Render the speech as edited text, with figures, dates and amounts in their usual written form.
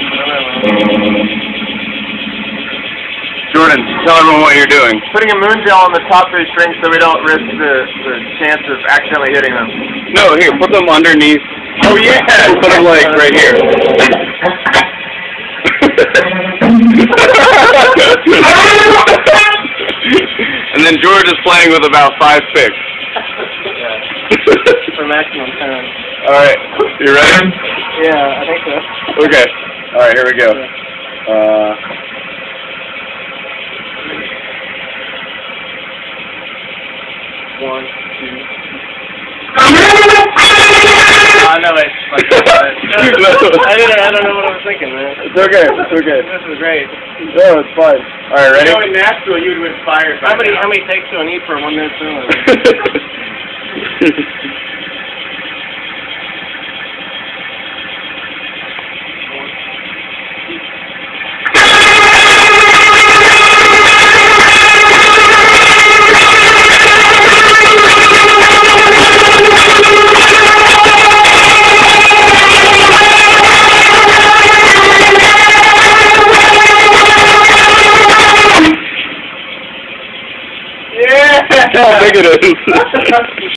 Jordan, tell everyone what you're doing. Putting a moon gel on the top of the string so we don't risk the chance of accidentally hitting them. No, here, put them underneath. Oh yeah! Put them like right here. And then George is playing with about 5 picks. Yeah. For maximum time. Alright, you ready? Yeah, I think so. Okay. Alright, here we go. One, two. No, wait. I don't know what I was thinking, man. It's okay. It's okay. This is great. No, it's fine. All right, ready? You know, in Nashville, you would win fire. How many takes do I need for a 1 minute film? Yeah! How big it is.